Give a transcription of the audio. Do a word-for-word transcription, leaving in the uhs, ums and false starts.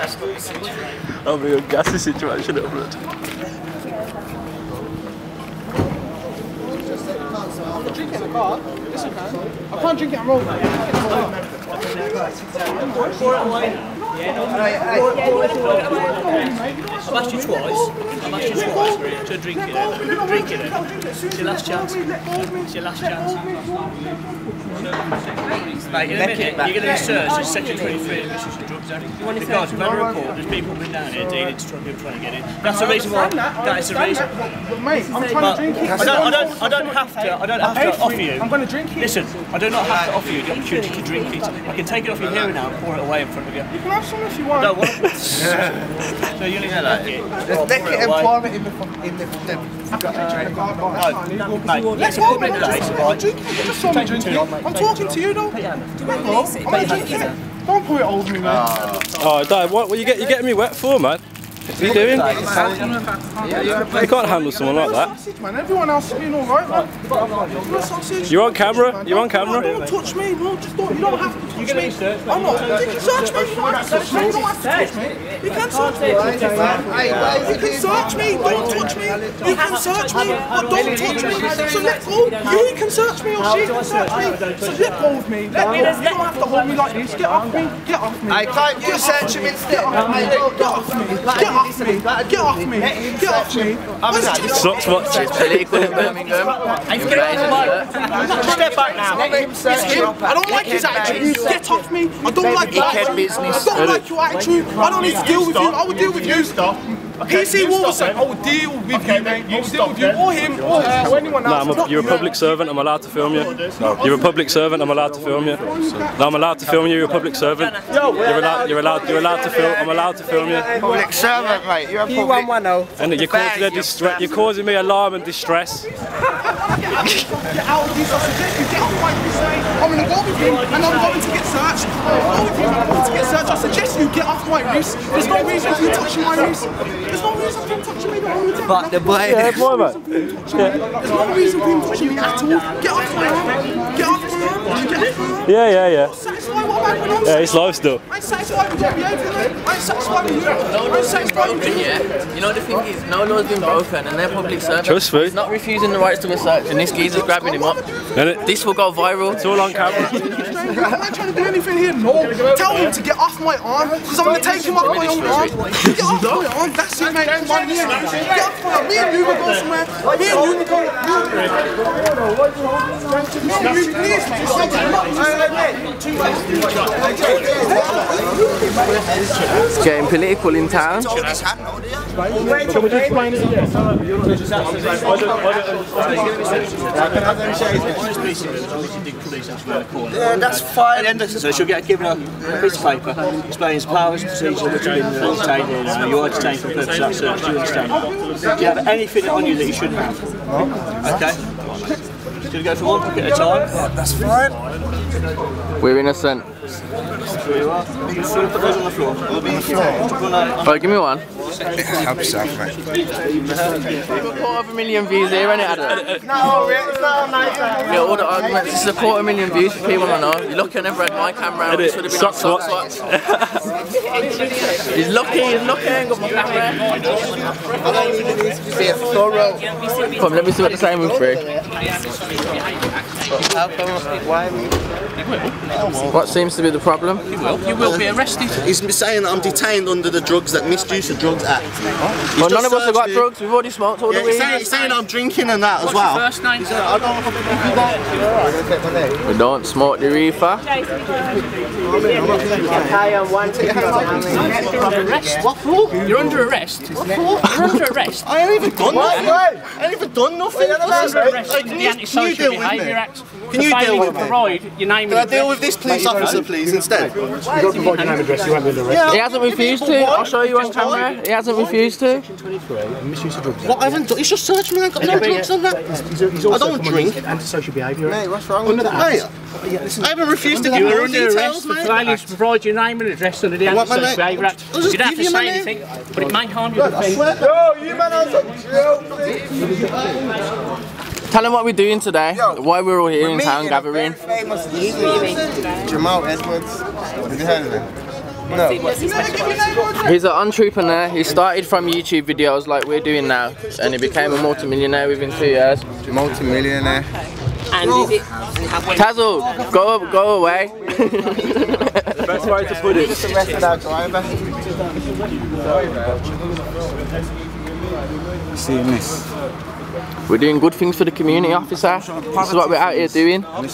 I'll be a gassy situation at blood. Drink it in the car. Yes, I can. I can't drink it and roll. I've asked you twice. I've asked you twice to drink it. Drink it. It's your last chance. It's your last chance. Mate, in a minute, you're going to be searched as Section twenty-three of Misuse of Drugs Act. Because we've had a report, there's people been down here dealing to trying to get in. That's the reason why. That is the reason. Mate, I'm trying to drink it. I don't, I don't, I don't have to. I don't have to offer you. I'm going to drink it. Listen, I do not have to offer you the opportunity to drink it. I can take it off your hearing now and pour it away in front of you. You can have some if you want. I don't want it. So you need to like it. Just lick it and pour it in the in the. No, mate, it's a public place, right? Just saw me drinking. I'm talking to you though. I'm drinking. Don't put it over me, man. Oh, Dad, what, what you get? You getting me wet for, man? What are you doing? You can't handle someone like that. Sausage, man. Everyone else is being alright, man. You're a sausage. You're on camera. You're on camera. Don't touch me. No, just don't. You don't have to touch me. I'm not. You can search me. You don't have to touch me. You don't have to touch me. You can search me. You can search me. Don't touch me. You can search me, but don't touch me. So let go. You can search me or she can search me. So let go of me. Let go. You don't have to hold me like this. Get off me. Get off me. I can't you search him instead. Get off me. Get off me. Get off me. Get off me. Get off me. Sucks much. It's political in Birmingham. Step back now. It's him. I don't like his attitude. Get off me. I don't like your attitude. I don't like your attitude. I don't need to deal with you. I will deal with you. P C Wolverson, I will deal with you, mate. I will deal with you or him or her or anyone else. No, I'm a, you're a public servant. I'm allowed to film you. You're a public servant. I'm allowed to film you. No, I'm allowed to film you. You're a public servant. You're allowed. You're allowed. You're allowed to film. I'm allowed to film you. Public servant, mate. You're a public. And you're causing a distress. You're causing me alarm and distress. Get out of this, I suggest you get off my wrist. I'm going to go with him and I'm going to get searched. I'm going to go with him and I'm going to get searched. I suggest you get off my wrist. There's no reason for you touching my wrist. There's no reason for him touching me. But the boy. Yeah, boy, man. There's no reason for him touching me at all. Get off my arm. Get off my arm. Get off my arm. Yeah, yeah, yeah. Satisfied what I'm doing. Yeah, it's live still. I'm satisfied with your behaviour, mate. I'm satisfied with you. I'm satisfied with you. Yeah. You know the thing is, no law's been broken and they're public servants. Trust me. He's not refusing the rights to a search and this geezer's grabbing him up. This will go viral. It's all on camera. I'm not trying to do anything here, no. Tell him to get off my arm, because I'm going to take him off my own arm. Get off my arm, that's it, mate. Come on, here. Get off my arm. Me and you will go somewhere. Me and you will go. Me and you, please, mate. It's getting political in town. Can we just explain it again? Yeah, that's fine. So she'll get given a piece of paper, explains powers, procedure, which have been obtained, and you're detained for the purpose of that search. Do you understand? Do you have anything on you that you shouldn't have? Okay. Just gonna go for one pocket at a time. That's fine. We're innocent. Here you are. Just put those on the floor. We'll be on the floor. Right, give me one. Help yourself, mate. We've got quarter of a million views here, isn't it, Adam? No, it's not nice. Yeah, all the arguments. This is a quarter million views for people to know. You're lucky I never had my camera out. This would have been on Sock Watch. He's lucky, he's lucky I ain't got my camera. Be a thorough. Come, let me see what the same with free. How come? Why me? What seems to be the problem? You will. You will be arrested. He's saying that I'm detained under the Drugs that Misuse of Drugs Act. Well, none of us have got drugs. We've already smoked all Yeah, the he's weed. saying, he's saying I'm drinking and that as well. First name. I don't We don't smoke the reefer. What for? You're under arrest. What for? You're under arrest. I ain't even done nothing. I ain't even done nothing. You're under arrest under the Antisocial Behaviour Act. Can you deal with me? Provide your name Can I deal with this police officer, please, instead? You don't provide your name and address, you haven't been arrested. He hasn't refused to. I'll show you on camera. He hasn't refused to. Misuse of drugs. What I haven't done? He's just searched me. I got no drugs on that. I don't drink. Antisocial behaviour. Mate, what's wrong with that? Mate, I haven't refused to give you You're the under details, arrest for mate. failing to provide your name and address under the Want my Antisocial name? Behaviour Act. I'll just You don't have give to you my say name. anything, but it may harm your defence. Yo, you man are so Tell him what we're doing today. Why we're all here in town gathering. Famous Jamal Edwards. Have you heard of him? No. He's an entrepreneur. He started from YouTube videos like we're doing now, and he became a multi-millionaire within two years. Multi-millionaire. And is it? Tazzle, go go away. The best way to put it. Just arrested our driver. Seeing this. We're doing good things for the community, officer. This is what we're out here doing.